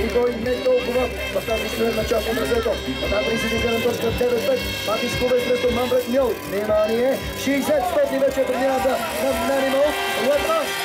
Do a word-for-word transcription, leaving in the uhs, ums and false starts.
и той не толкова в тази изпредна част от трасето. Така предизвикана точка девет пет. Матишкове срещу Мамбрет Мьол. Внимание! шейсет стотни вече е предината на Нанимал. Лътна!